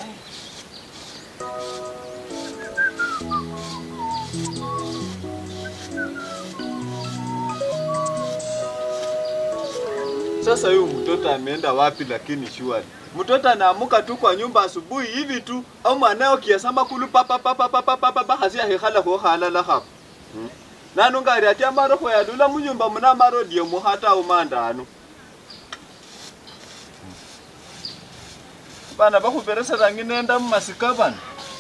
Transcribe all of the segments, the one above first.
Sasa huyu mtoto ameenda wapi lakini shwari? Mtoto anaamuka tu kwa nyumba asubuhi hivi tu au mwanao kiasama kulu papa hasia hekhala ho halala hapo. Nanu ngari ati amaro ho yadula munyumba muna maro dio muhata umandano. Bana bakuperesa rangi nenda mmasika bana.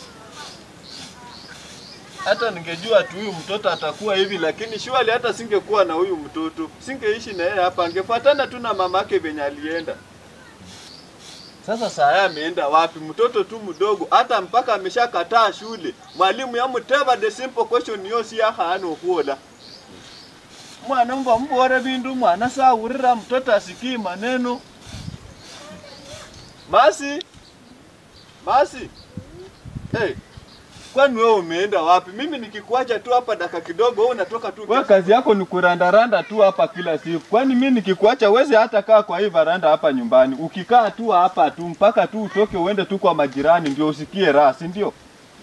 Hata ningejua tu huyu mtoto atakuwa hivi lakini shwali hata singekuwa na huyu mtoto. Singeishi na yeye hapa, angefuatana tu na mamake venye alienda. Sasa saa ameenda wapi? Mtoto tu mdogo hata mpaka ameshakataa shule. Mwalimu yamuteba the simple question yosi ya hano kuola. Mwana mbora bindu mwana saa urira mtoto asikii maneno. Masi. Hey. Kwani wewe umeenda wapi? Mimi nikikuacha tu hapa dakika kidogo wewe unatoka tu. Wewe kazi yako ni kurandaranda tu hapa kila siku. Kwani mimi nikikuacha wewe hata kaa kwa hii varanda hapa nyumbani. Ukikaa tu hapa tu mpaka tu utoke uende tu kwa majirani ndio usikie raha, si ndio?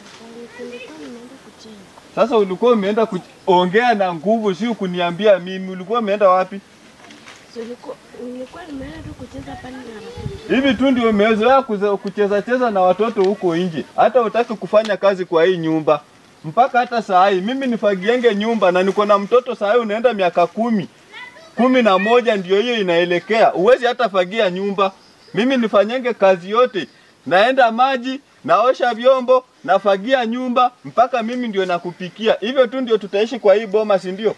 Sasa ulikuwa umeenda kuongea na nguvu, si kuniambia mimi. Ulikuwa umeenda wapi? Nilikuwa nimeenda tu kucheza pale na watoto. Hivi tu ndio umezoea kucheza na watoto huko nje. Hata utaki kufanya kazi kwa hii nyumba. Mpaka hata saa hii mimi nifagienge nyumba na niko na mtoto saa hii unaenda miaka 11 ndio hiyo inaelekea. Uwezi hata fagia nyumba. Mimi nifanyenge kazi yote. Naenda maji, naosha vyombo, nafagia nyumba, mpaka mimi ndio nakupikia. Hivyo tu ndio tutaishi kwa hii boma, si ndio?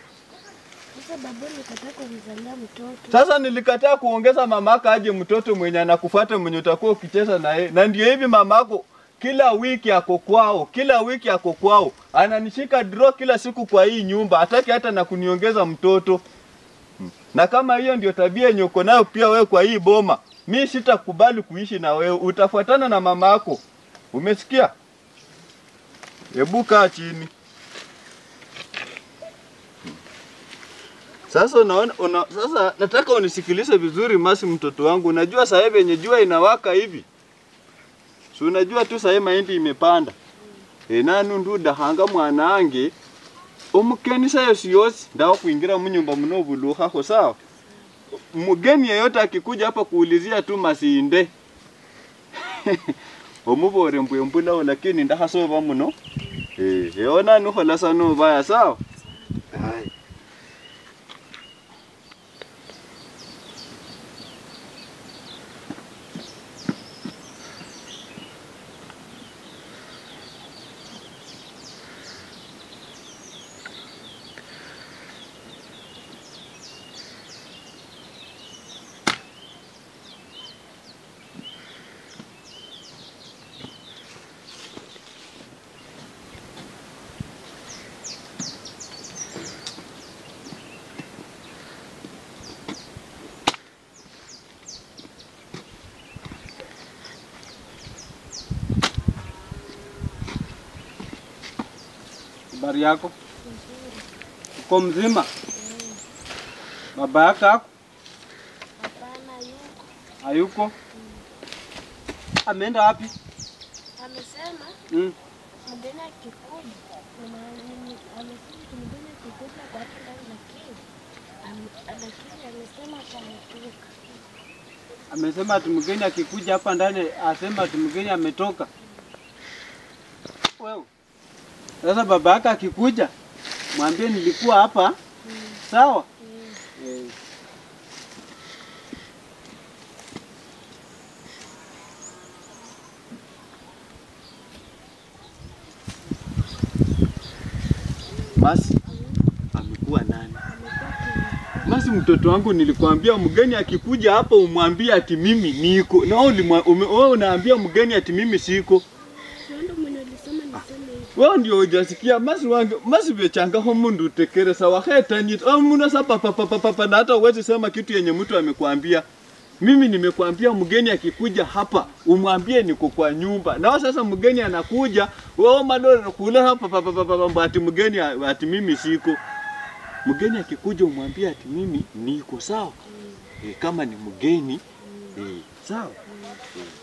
Sasa nilikataa kuongeza mamaka aje mtoto mwenye anakufuata mwenye utakuwa ukicheza na yeye. Na ndio hivi mamako kila wiki ako kwao. Ananishika draw kila siku kwa hii nyumba. Hataki hata na kuniongeza mtoto. Na kama hiyo ndio tabia yenye uko nayo pia wewe kwa hii boma, mimi sitakubali kuishi na wewe. Utafuatana na mamako. Umesikia? Hebu kaa chini. Sasa sasa nataka unisikilize vizuri Masi mtoto wangu. Unajua sasa hivi yenye jua inawaka hivi. Si unajua tu sasa mahindi imepanda. Nanu nduda hanga mwanange. Omukenisa yosiyosi ndawa kuingira munyumba muno buluha ho sawa. Mugeni yeyote akikuja hapa kuulizia tu Masinde. Omubore mbwembula lakini ndahasoba muno. Eona nuho lasa no baya sawa. Hai. Habari yako? Uko mzima? Baba yako? Hapana, yuko. Hayuko? Ameenda wapi? Amesema mgeni akikuja. Amesema mgeni akikuja kwa hapa ndani lakini amesema atatoka. Amesema ati mgeni akikuja hapa ndani asema ati mgeni ametoka. Wewe. Sasa baba yako akikuja mwambie nilikuwa hapa. Sawa? Masi amekuwa nani? Masi mtoto wangu nilikwambia mgeni akikuja hapa umwambie ati mimi niko. Na wewe unaambia mgeni ati mimi siko. Wao ndio hujasikia Masi vechanga ho mundu tekere sawa heta ni muna sapa papa na hata uweze sema kitu yenye mtu amekwambia. Mimi nimekwambia mgeni akikuja hapa umwambie niko kwa nyumba. Na sasa mgeni anakuja wao madoro kula hapa ati mgeni ati mimi siko. Mgeni akikuja umwambie ati mimi niko sawa. Kama ni mgeni sawa.